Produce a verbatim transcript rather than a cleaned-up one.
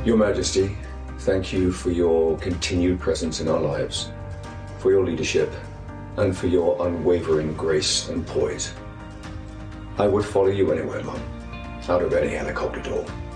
Your Majesty, thank you for your continued presence in our lives, for your leadership, and for your unwavering grace and poise. I would follow you anywhere, Mum, out of any helicopter door.